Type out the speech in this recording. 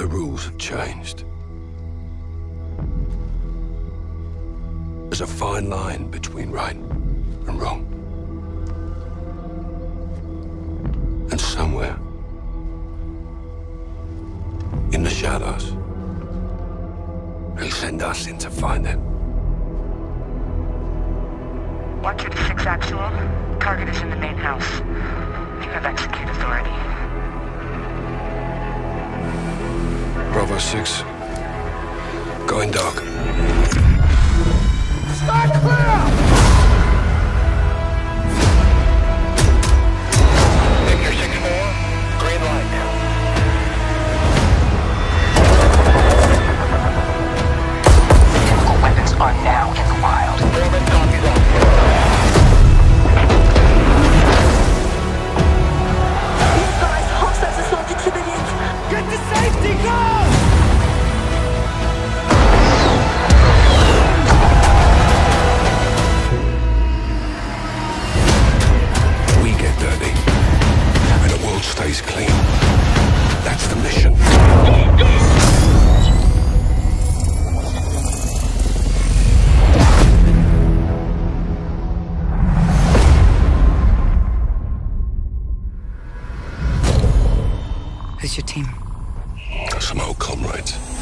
The rules have changed. There's a fine line between right and wrong. And somewhere, in the shadows, they send us in to find it. Watcher to 6 actual. Target is in the main house. You have execute authority. Bravo 6. Going dark. Stand clear! Victor 6-4, green light. Chemical weapons are now in the wild. Foreman copies on. Guys, hostiles assaulted civilians. Get to safety, go! We get dirty, and the world stays clean. That's the mission. Who's your team? Some old comrades.